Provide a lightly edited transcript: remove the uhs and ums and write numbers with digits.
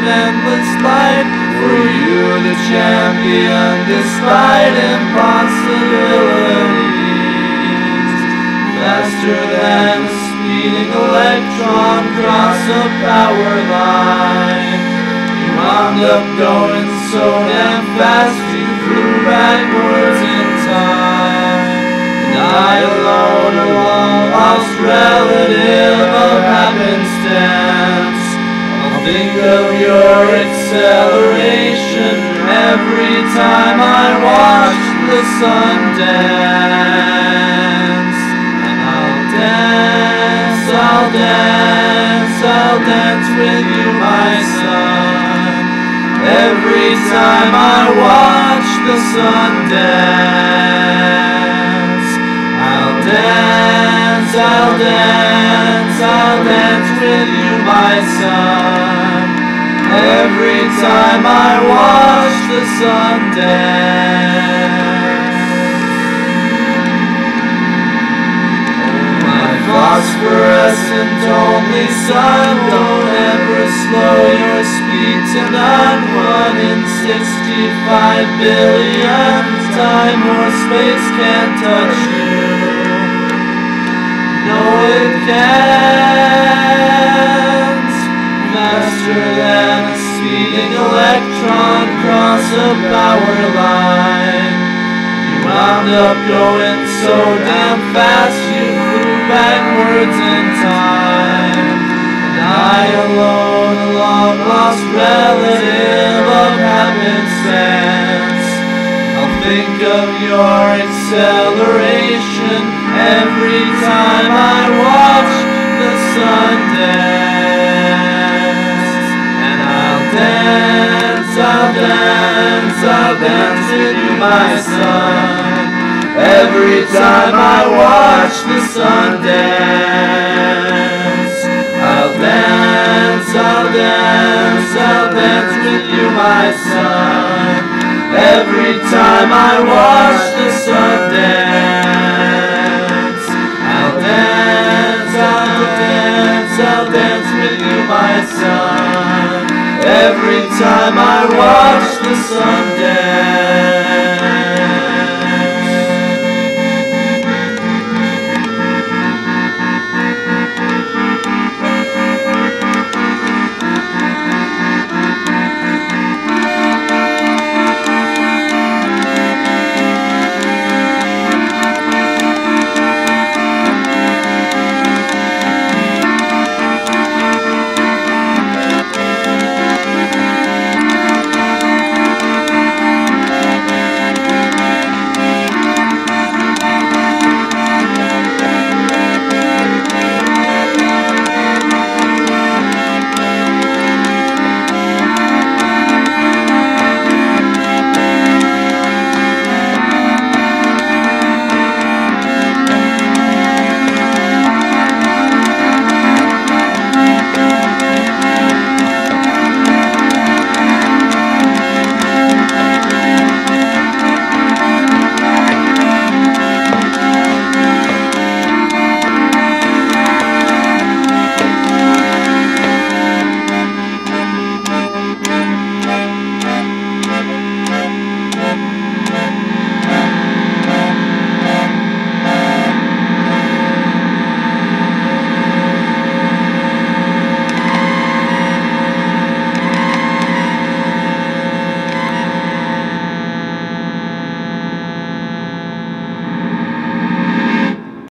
endless light. For you the champion despite impossibilities. Faster than a speeding electron across a power line. You wound up going so damn fast you flew backwards in time. And I alone, a long-lost relative of happenstance, I'll think of your acceleration every time I watch the sun dance. And I'll dance, I'll dance, I'll dance with you, my son, every time I watch the sun dance. I'll dance, I'll dance, I'll dance with you, my son, every time I watch the sun dance. Oh, my phosphorescent only son, don't ever slow your speed to none. 1 in 65 billion, time or space can't touch you. No, it can't. Faster than a speeding electron across a power line. You wound up going so damn fast you flew backwards in time. And I alone, a long-lost relative of happenstance, I'll think of your acceleration every time I watch the sun dance. And I'll dance, I'll dance, I'll dance with you, my son, every time I watch the sun dance. I'll dance, I'll dance, I'll dance with you, my son, every time I watch the sun dance. I'll dance, I'll dance, I'll dance with you, my son, every time I watch the sun dance.